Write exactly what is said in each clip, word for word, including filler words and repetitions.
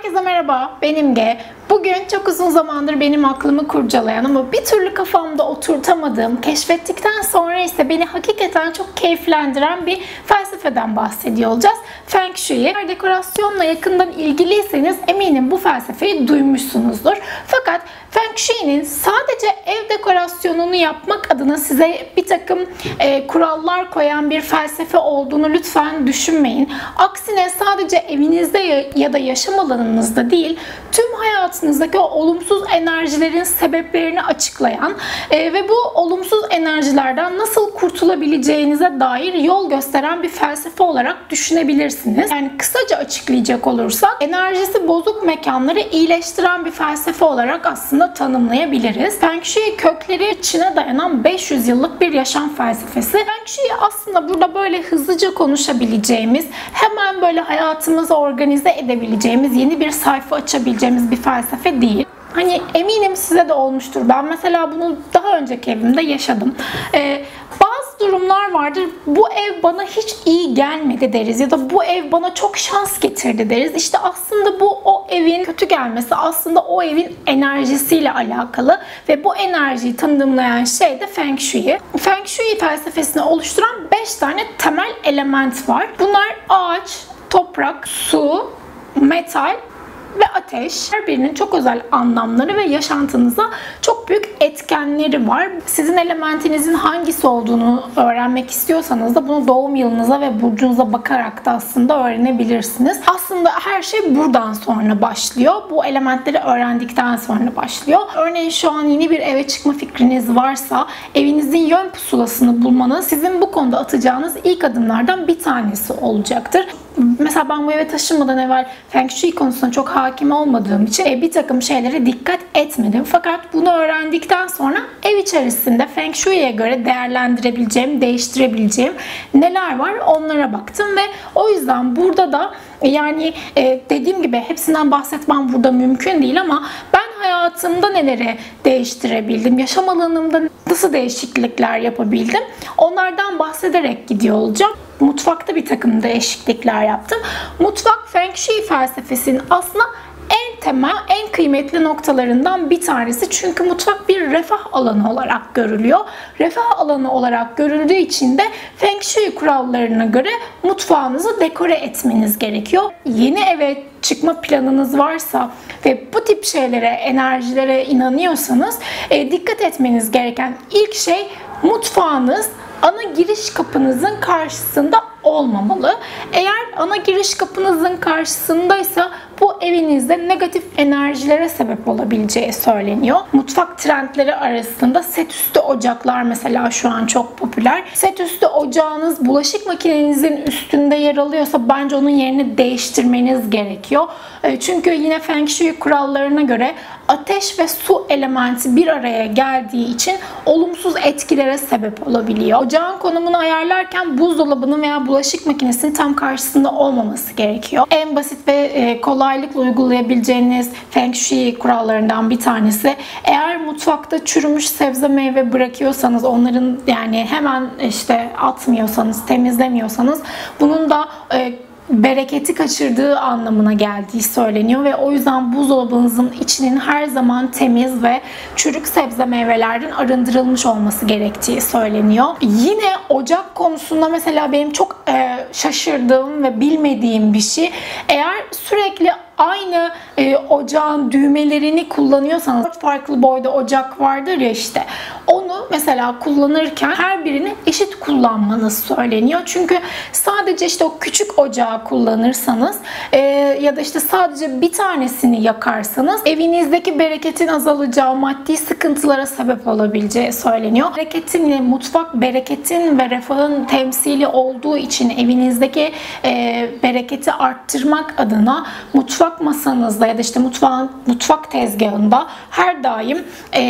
Herkese merhaba, benim G. Bugün çok uzun zamandır benim aklımı kurcalayan ama bir türlü kafamda oturtamadığım, keşfettikten sonra ise beni hakikaten çok keyiflendiren bir felsefeden bahsediyor olacağız. Feng Shui. Eğer dekorasyonla yakından ilgiliyseniz eminim bu felsefeyi duymuşsunuzdur. Fakat Feng Shui'nin sadece ev dekorasyonunu yapmak adına size bir takım e, kurallar koyan bir felsefe olduğunu lütfen düşünmeyin. Aksine sadece evinizde ya da yaşam alanınızda değil, tüm hayatınızdaki o olumsuz enerjilerin sebeplerini açıklayan e, ve bu olumsuz enerjilerden nasıl kurtulabileceğinize dair yol gösteren bir felsefe olarak düşünebilirsiniz. Yani kısaca açıklayacak olursak, enerjisi bozuk mekanları iyileştiren bir felsefe olarak aslında tanımlayabiliriz. Feng Shui kökleri Çin'e dayanan beş yüz yıllık bir yaşam felsefesi. Feng Shui aslında burada böyle hızlıca konuşabileceğimiz, hemen böyle hayatımızı organize edebileceğimiz, yeni bir sayfa açabileceğimiz bir felsefe değil. Hani eminim size de olmuştur. Ben mesela bunu daha önceki evimde yaşadım. Ee, bazı durumlar vardır. Bu ev bana hiç iyi gelmedi deriz ya da bu ev bana çok şans getirdi deriz. İşte aslında bu o evin kötü gelmesi aslında o evin enerjisiyle alakalı ve bu enerjiyi tanımlayan şey de Feng Shui. Feng Shui felsefesini oluşturan beş tane temel element var. Bunlar ağaç, toprak, su, metal ve ateş. Her birinin çok özel anlamları ve yaşantınıza çok büyük etkenleri var. Sizin elementinizin hangisi olduğunu öğrenmek istiyorsanız da bunu doğum yılınıza ve burcunuza bakarak da aslında öğrenebilirsiniz. Aslında her şey buradan sonra başlıyor. Bu elementleri öğrendikten sonra başlıyor. Örneğin şu an yeni bir eve çıkma fikriniz varsa evinizin yön pusulasını bulmanız sizin bu konuda atacağınız ilk adımlardan bir tanesi olacaktır. Mesela ben bu eve taşınmadan evvel Feng Shui konusunda çok hakim olmadığım için bir takım şeylere dikkat etmedim. Fakat bunu öğrendikten sonra ev içerisinde Feng Shui'ye göre değerlendirebileceğim, değiştirebileceğim neler var onlara baktım ve o yüzden burada da yani dediğim gibi hepsinden bahsetmem burada mümkün değil ama ben hayatımda neleri değiştirebildim, yaşam alanımda nasıl değişiklikler yapabildim onlardan bahsederek gidiyor olacağım. Mutfakta bir takım değişiklikler yaptım. Mutfak Feng Shui felsefesinin aslında en temel, en kıymetli noktalarından bir tanesi. Çünkü mutfak bir refah alanı olarak görülüyor. Refah alanı olarak görüldüğü için de Feng Shui kurallarına göre mutfağınızı dekore etmeniz gerekiyor. Yeni eve çıkma planınız varsa ve bu tip şeylere, enerjilere inanıyorsanız e, dikkat etmeniz gereken ilk şey mutfağınız ana giriş kapınızın karşısında olmamalı. Eğer ana giriş kapınızın karşısındaysa bu evinizde negatif enerjilere sebep olabileceği söyleniyor. Mutfak trendleri arasında set üstü ocaklar mesela şu an çok popüler. Set üstü ocağınız bulaşık makinenizin üstünde yer alıyorsa bence onun yerini değiştirmeniz gerekiyor. Çünkü yine Feng Shui kurallarına göre ateş ve su elementi bir araya geldiği için olumsuz etkilere sebep olabiliyor. Ocağın konumunu ayarlarken buzdolabının veya bulaşık makinesinin tam karşısında olmaması gerekiyor. En basit ve kolaylıkla uygulayabileceğiniz Feng Shui kurallarından bir tanesi. Eğer mutfakta çürümüş sebze meyve bırakıyorsanız, onların yani hemen işte atmıyorsanız, temizlemiyorsanız bunun da e, bereketi kaçırdığı anlamına geldiği söyleniyor ve o yüzden buzdolabınızın içinin her zaman temiz ve çürük sebze meyvelerden arındırılmış olması gerektiği söyleniyor. Yine ocak konusunda mesela benim çok e, şaşırdığım ve bilmediğim bir şey, eğer sürekli aynı e, ocağın düğmelerini kullanıyorsanız, dört farklı boyda ocak vardır ya işte, onu mesela kullanırken her birini eşit kullanmanız söyleniyor. Çünkü sadece işte o küçük ocağı kullanırsanız e, ya da işte sadece bir tanesini yakarsanız evinizdeki bereketin azalacağı, maddi sıkıntılara sebep olabileceği söyleniyor. Bereketin, mutfak bereketin ve refahın temsili olduğu için evinizdeki e, bereketi arttırmak adına mutfak masanızda ya da işte mutfağın, mutfak tezgahında her daim e,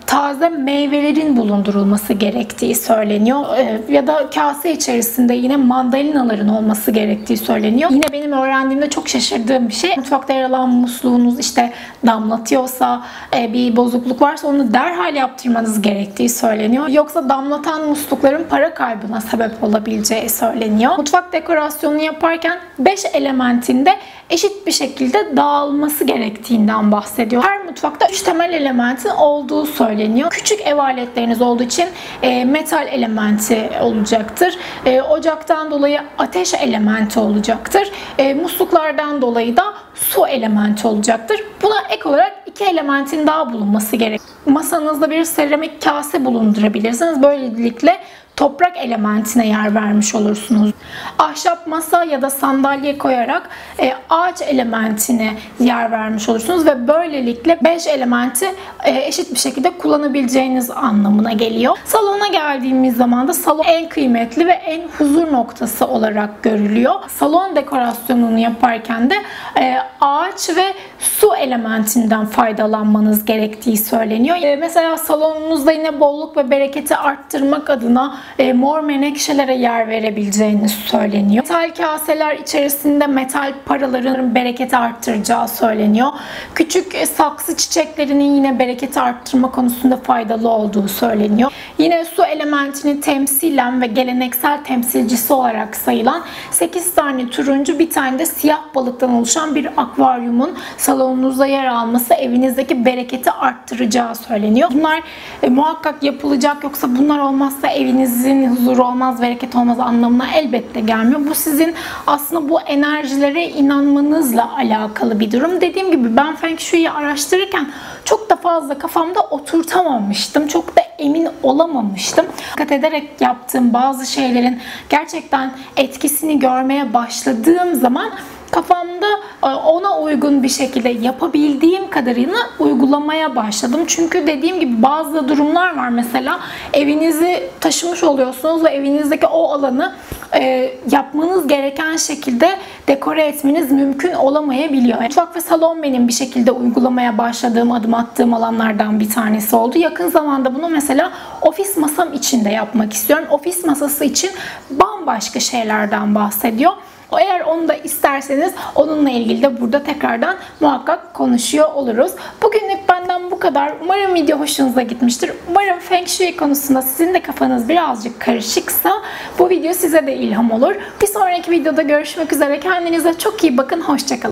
taze meyvelerin bulundurulması gerektiği söyleniyor. Ee, ya da kase içerisinde yine mandalinaların olması gerektiği söyleniyor. Yine benim öğrendiğimde çok şaşırdığım bir şey. Mutfakta yer alan musluğunuz işte damlatıyorsa, e, bir bozukluk varsa onu derhal yaptırmanız gerektiği söyleniyor. Yoksa damlatan muslukların para kaybına sebep olabileceği söyleniyor. Mutfak dekorasyonu yaparken beş elementinde eşit bir şekilde dağılması gerektiğinden bahsediyor. Her mutfakta üç temel elementin olduğu söyleniyor. Küçük ev aletleriniz olduğu için e, metal elementi olacaktır. E, ocaktan dolayı ateş elementi olacaktır. E, musluklardan dolayı da su elementi olacaktır. Buna ek olarak iki elementin daha bulunması gerek. Masanızda bir seramik kase bulundurabilirsiniz. Böylelikle toprak elementine yer vermiş olursunuz. Ahşap masa ya da sandalye koyarak e, ağaç elementine yer vermiş olursunuz ve böylelikle beş elementi e, eşit bir şekilde kullanabileceğiniz anlamına geliyor. Salona geldiğimiz zaman da salon en kıymetli ve en huzur noktası olarak görülüyor. Salon dekorasyonunu yaparken de e, ağaç ve su elementinden faydalanmanız gerektiği söyleniyor. E, mesela salonunuzda yine bolluk ve bereketi arttırmak adına E, mor menekşelere yer verebileceğiniz söyleniyor. Metal kaseler içerisinde metal paraların bereketi arttıracağı söyleniyor. Küçük e, saksı çiçeklerinin yine bereketi arttırma konusunda faydalı olduğu söyleniyor. Yine su elementini temsilen ve geleneksel temsilcisi olarak sayılan sekiz tane turuncu, bir tane de siyah balıktan oluşan bir akvaryumun salonunuzda yer alması evinizdeki bereketi arttıracağı söyleniyor. Bunlar e, muhakkak yapılacak, yoksa bunlar olmazsa evinizin huzuru olmaz, bereket olmaz anlamına elbette gelmiyor. Bu sizin aslında bu enerjilere inanmanızla alakalı bir durum. Dediğim gibi ben Feng Shui'yi araştırırken çok da fazla kafamda oturtamamıştım. Çok da emin olamamıştım. Dikkat ederek yaptığım bazı şeylerin gerçekten etkisini görmeye başladığım zaman kafamda ona uygun bir şekilde yapabildiğim kadarını uygulamaya başladım. Çünkü dediğim gibi bazı durumlar var. Mesela evinizi taşımış oluyorsunuz ve evinizdeki o alanı e, yapmanız gereken şekilde dekore etmeniz mümkün olamayabiliyor. Mutfak ve salon benim bir şekilde uygulamaya başladığım, adım attığım alanlardan bir tanesi oldu. Yakın zamanda bunu mesela ofis masam için de yapmak istiyorum. Ofis masası için bambaşka şeylerden bahsediyor. Eğer onu da isterseniz onunla ilgili de burada tekrardan muhakkak konuşuyor oluruz. Bugünlük benden bu kadar. Umarım video hoşunuza gitmiştir. Umarım Feng Shui konusunda sizin de kafanız birazcık karışıksa bu video size de ilham olur. Bir sonraki videoda görüşmek üzere. Kendinize çok iyi bakın. Hoşça kalın.